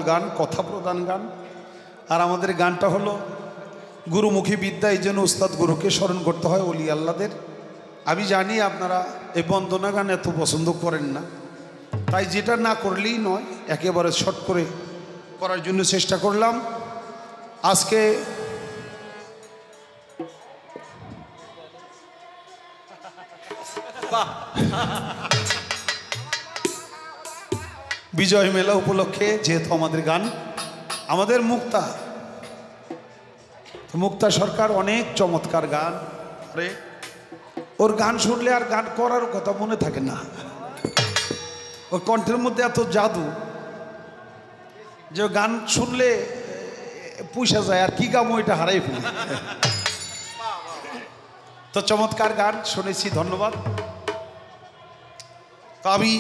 গান, কথা প্রধান গান। আর আমাদের গানটা হলো গুরুমুখী বিদ্যা, এই জন্য উস্তাদ গুরুকে স্মরণ করতে হয়, ওলি আল্লাদের। আমি জানি আপনারা এই বন্দনা গান এত পছন্দ করেন না, তাই যেটা না করলেই নয় একেবারে শর্ট করে করার জন্য চেষ্টা করলাম। আজকে বিজয় মেলা উপলক্ষে যেহেতু আমাদের গান, আমাদের মুক্তা সরকার অনেক চমৎকার গান করে। ওর গান শুনলে আর গান করার কথা মনে থাকে না, ওর কণ্ঠের মধ্যে এত জাদু যে গান শুনলে পুষা যায়, আর কি গামো এটা হারাই ফেলি। তো চমৎকার গান শুনেছি, ধন্যবাদ। তো আমি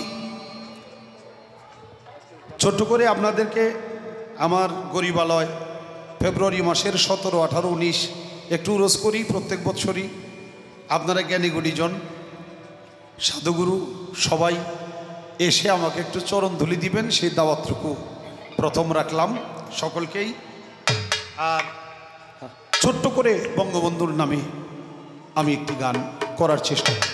ছোট্ট করে আপনাদেরকে আমার গরিবালয় ফেব্রুয়ারি মাসের 17, 18, 19 একটু রোজ করি প্রত্যেক বৎসরই। আপনারা জ্ঞানী গুণীজন সাধুগুরু সবাই এসে আমাকে একটু চরণ ধুলি দিবেন, সেই দাওয়াতটুকু প্রথম রাখলাম সকলকেই। আর ছোট্ট করে বঙ্গবন্ধুর নামে আমি একটি গান করার চেষ্টা করি।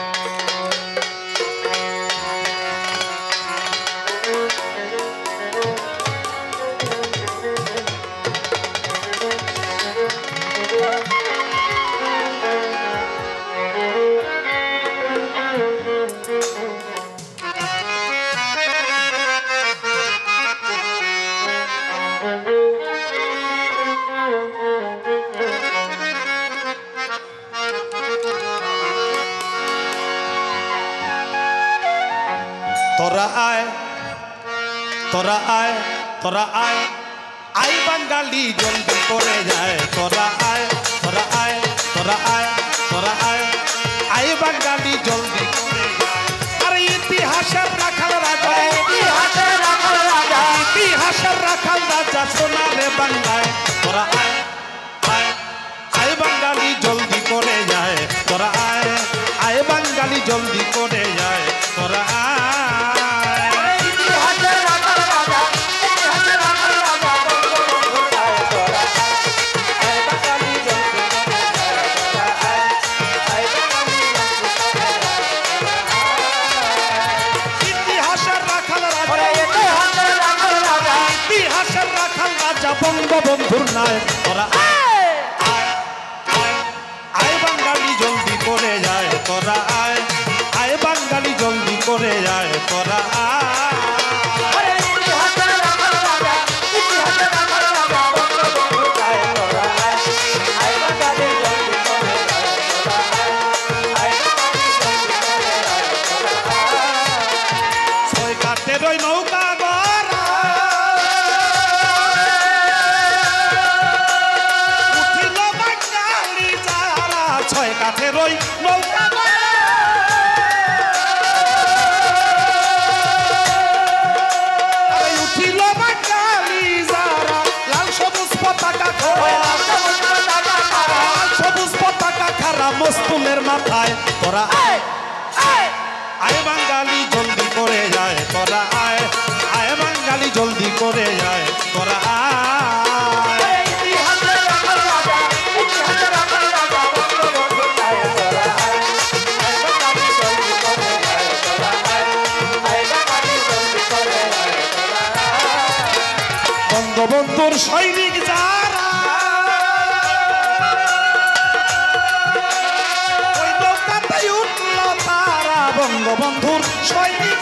তোরা আয় আই বাঙালি জলদি করে যায়। তোরা আয় আই বাঙালি জলদি করে যায়। আর ইতিহাসের রাখাল রাজা, ইতিহাসের রাখাল রাজা সোনারে বাংলায়। তোরা আয় বাঙালি জলদি করে যায়। তোরা আয় বাঙালি জলদি করে যায়। তোরা বঙ্গবন্ধুর নাই। তোরা আয় বাঙালি জলদি করে যায়। তোরা আয় বাঙালি জলদি করে যায়। তোরা ছয় কাঠের ওই নৌকা কাঠেরই নৌকা উঠিল বাঙালি যারা লাল সবুজ পতাকা খারা মস্তুলের মাথায়। তোরা আয় বাঙালি জলদি করে যায়। তোরা আয় বাঙালি জলদি করে যায়। তোরা বঙ্গবন্ধুর সৈনিক যারা ওই নৌকাতে উঠল তারা। বঙ্গবন্ধুর সৈনিক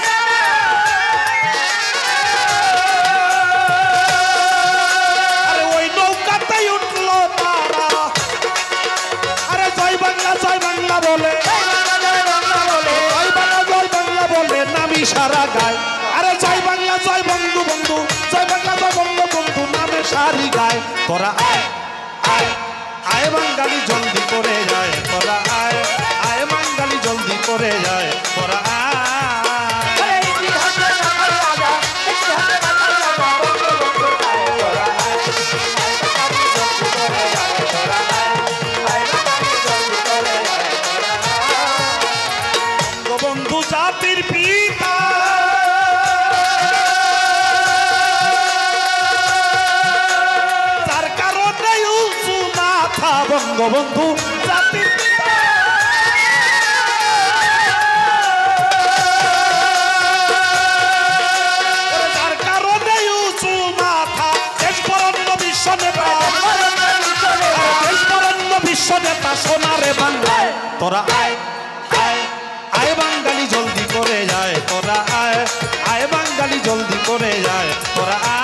আরে ওই নৌকাতে উঠল তারা। আরে জয় বাংলা বলে, জয় বাংলা বলে নামি সারা গায়। আরে জয় বাংলা জয় বন্ধু বন্ধু, জয় বাংলা জয় বঙ্গবন্ধু নামে সারি গায়। তোরা আয় বাঙালি জলদি করে যায়। তোরা আয় বাঙালি জলদি করে যায়। তোরা বঙ্গবন্ধু জাতির পিতা, বঙ্গবন্ধু জাতির পিতা। যার কারণে উঁচু মাথা দেশ বরণ্য বিশ্ব নেতা, দেশ বরণ্য বিশ্ব নেতা সোনারে বাংলায়। তোরা আয় আয় আয় বাঙালি জলদি করে যায়, তোরা আয় আয় বাঙালি জলদি করে যায়, তোরা আয়।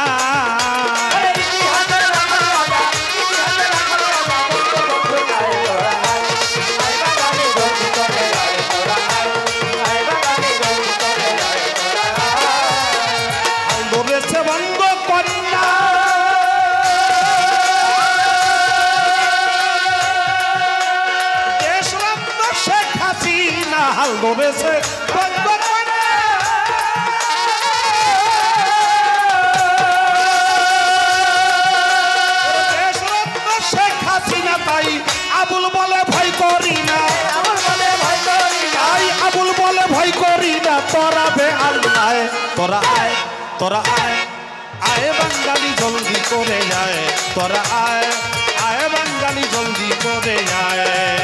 বঙ্গ কন্যা দেশরত্ন শেখ হাসিনা হাল ধরেছে বঙ্গ কন্যা। দেশরত্ন শেখ হাসিনা তাই আবুল বলে ভয় করি না, তাই আবুল বলে ভয় করি না। তোরা বে আল্লাহ তোরা আয়, তোরা আয় আয় বাঙালি জলদি করে যায়, তোরা আয় আয় বাঙালি জলদি করে যায়।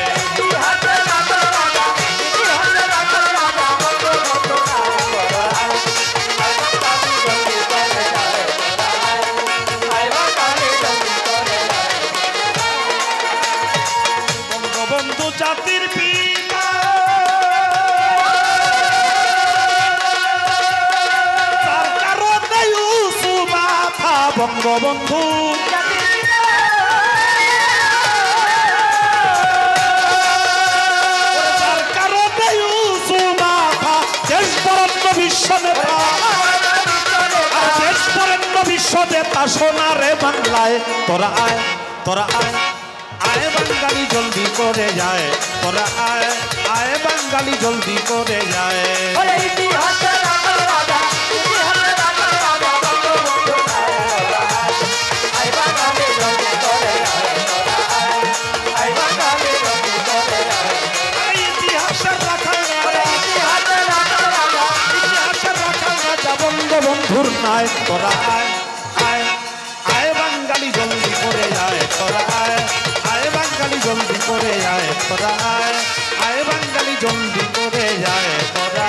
বঙ্গবন্ধু জাতির পিতা, তার কারণে উঁচু মাথা বঙ্গবন্ধু। তার কারণে উঁচু মাথা দেশ বরণ্য বিশ্ব নেতা, দেশ বরণ্য বিশ্ব নেতা সোনারে বাংলায়। তোরা আয়, তোরা আয় আয় বাঙালি জলদি করে যায়, তোরা আয় আয় বাঙালি জলদি করে যায়। বঙ্গবন্ধুর নাই তোরা আয় আয় আয় বাঙালি জলদি করে যায়, তোরা আয় আয় বাঙালি জলদি করে যায়, তোরা আয় আয় বাঙালি জলদি করে যায়, তোরা